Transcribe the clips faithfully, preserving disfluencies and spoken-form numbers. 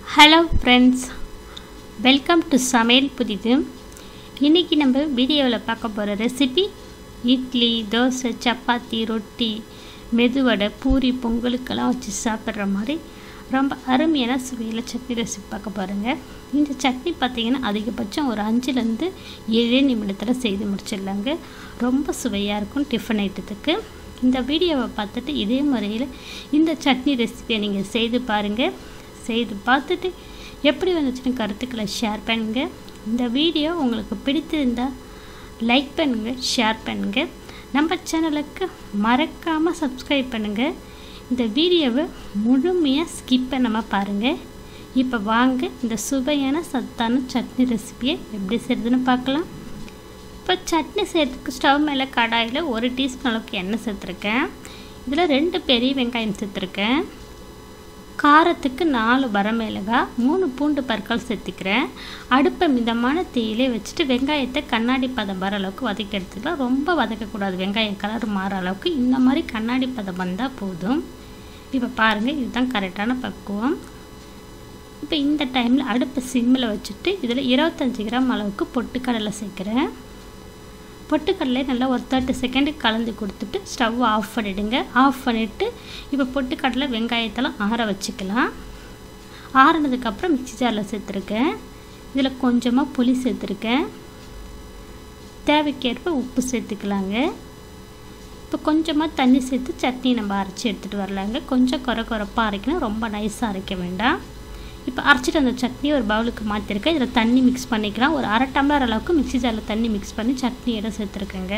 Hello friends, welcome to சமையல் புதிது. இன்றைக்கி நம்ம வீடியோவில் பார்க்க போகிற ரெசிபி இட்லி, தோசை, சப்பாத்தி, ரொட்டி, மெதுவடை, பூரி, பொங்கலுக்கெல்லாம் வச்சு சாப்பிட்ற மாதிரி ரொம்ப அருமையான சுவையில் சட்னி ரெசிபி பார்க்க போகிறேங்க. இந்த சட்னி பார்த்திங்கன்னா அதிகபட்சம் ஒரு அஞ்சுலேருந்து ஏழு நிமிடத்தில் செய்து முடிச்சிடலாங்க. ரொம்ப சுவையாக இருக்கும் டிஃபன் ஐட்டத்துக்கு. இந்த வீடியோவை பார்த்துட்டு இதே முறையில் இந்த சட்னி ரெசிபியை நீங்கள் செய்து பாருங்கள். செய்து பார்த்துட்டு எப்படி வந்துச்சுன்னு கருத்துக்களை ஷேர் பண்ணுங்கள். இந்த வீடியோ உங்களுக்கு பிடித்திருந்தால் லைக் பண்ணுங்கள், ஷேர் பண்ணுங்கள். நம்ம சேனலுக்கு மறக்காமல் சப்ஸ்கிரைப் பண்ணுங்கள். இந்த வீடியோவை முழுமையாக ஸ்கிப் பண்ணாமல் பாருங்கள். இப்போ வாங்க இந்த சுவையான சத்தான சட்னி ரெசிபியை எப்படி செய்கிறதுன்னு பார்க்கலாம். இப்போ சட்னி செய்கிறதுக்கு ஸ்டவ் மேலே கடாயில் ஒரு டீஸ்பூன் அளவுக்கு எண்ணெய் சேர்த்துருக்கேன். இதில் ரெண்டு பெரிய வெங்காயம் சேர்த்துருக்கேன். காரத்துக்கு நாலு வரமிளகாய், மூணு பூண்டு பற்கள் சேர்த்துக்கிறேன். அடுப்பை மிதமான தீயிலே வச்சுட்டு வெங்காயத்தை கண்ணாடி பதம் வர அளவுக்கு வதக்கி எடுத்துக்கலாம். ரொம்ப வதக்கக்கூடாது, வெங்காயம் கலர் மாற அளவுக்கு இந்த மாதிரி கண்ணாடி பதம் வந்தால் போதும். இப்போ பாருங்கள், இதுதான் கரெக்டான பக்குவம். இப்போ இந்த டைமில் அடுப்பை சிம்மில் வச்சுட்டு இதில் இருபத்தஞ்சி கிராம் அளவுக்கு பொட்டுக்கடலை சேர்க்குறேன். பொட்டுக்கடலை நல்லா ஒரு தேர்ட்டி செகண்டு கலந்து கொடுத்துட்டு ஸ்டவ் ஆஃப் பண்ணிவிடுங்க. ஆஃப் பண்ணிவிட்டு இப்போ பொட்டுக்கடலை வெங்காயத்தெல்லாம் ஆற வச்சுக்கலாம். ஆறினதுக்கப்புறம் மிக்ஸி ஜாரில் சேர்த்துருக்கேன். இதில் கொஞ்சமாக புளி சேர்த்துருக்கேன். தேவைக்கேற்ப உப்பு சேர்த்துக்கலாங்க. இப்போ கொஞ்சமாக தண்ணி சேர்த்து சட்னி நம்ம அரைச்சி எடுத்துகிட்டு வரலாங்க. கொஞ்சம் குறை குறைப்பாக அரைக்கணும், ரொம்ப நைஸாக அரைக்க வேண்டாம். இப்போ அரைச்சிட்டு அந்த சட்னி ஒரு பவுலுக்கு மாற்றிருக்கேன். இதில் தண்ணி மிக்ஸ் பண்ணிக்கலாம். ஒரு அரை டம்ளர் அளவுக்கு மிக்ஸி ஜாரில் தண்ணி மிக்ஸ் பண்ணி சட்னியோட சேர்த்துருக்கேங்க.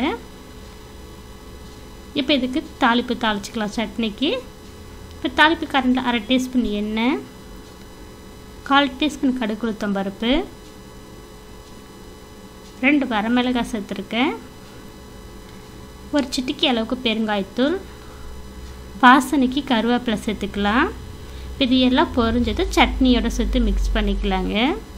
இப்போ இதுக்கு தாளிப்பு தாளிச்சிக்கலாம் சட்னிக்கு. இப்போ தாளிப்பு கரண்டில் அரை டீஸ்பூன் எண்ணெய், கால் டீஸ்பூன் கடுகு உளுத்தம் பருப்பு, ரெண்டு வரமிளகாய் சேர்த்துருக்கேன். ஒரு சிட்டிக்கி அளவுக்கு பெருங்காயத்தூள், வாசனைக்கு கருவேப்பிலை சேர்த்துக்கலாம். இது எல்லாம் பொரிஞ்சது சட்னியோட சேர்த்து மிக்ஸ் பண்ணிக்கலாங்க.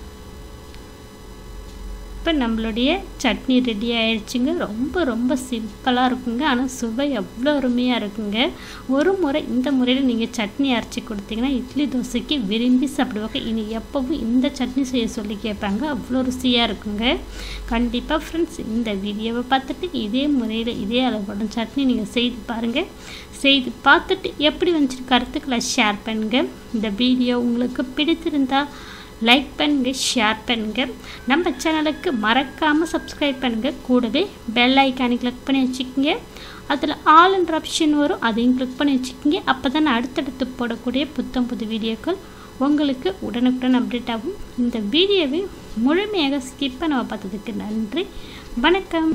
இப்போ நம்மளுடைய சட்னி ரெடி ஆயிடுச்சுங்க. ரொம்ப ரொம்ப சிம்பிளாக இருக்குங்க, ஆனால் சுவை எவ்வளோ அருமையாக இருக்குங்க. ஒரு முறை இந்த முறையில் நீங்கள் சட்னி அரைச்சி கொடுத்தீங்கன்னா இட்லி தோசைக்கு விரும்பி சாப்பிடுவாங்க. இனி எப்போவும் இந்த சட்னி செய்ய சொல்லி கேட்பாங்க, அவ்வளோ ருசியாக இருக்குங்க. கண்டிப்பாக ஃப்ரெண்ட்ஸ், இந்த வீடியோவை பார்த்துட்டு இதே முறையில் இதே அளவோட சட்னி நீங்கள் செய்து பாருங்கள். செய்து பார்த்துட்டு எப்படி வந்துச்சு கருத்துக்களை ஷேர் பண்ணுங்கள். இந்த வீடியோ உங்களுக்கு பிடித்திருந்தால் லைக் பண்ணுங்கள், ஷேர் பண்ணுங்கள். நம்ம சேனலுக்கு மறக்காமல் சப்ஸ்கிரைப் பண்ணுங்கள். கூடவே பெல் ஐக்கானை கிளிக் பண்ணி வச்சுக்கோங்க. அதில் ஆல் என்ற ஆப்ஷன் வரும், அதையும் கிளிக் பண்ணி வச்சுக்கோங்க. அப்போ தான் அடுத்தடுத்து போடக்கூடிய புத்தம் புது வீடியோக்கள் உங்களுக்கு உடனுக்குடன் அப்டேட் ஆகும். இந்த வீடியோவை முழுமையாக ஸ்கிப் பண்ண பார்த்ததுக்கு நன்றி. வணக்கம்.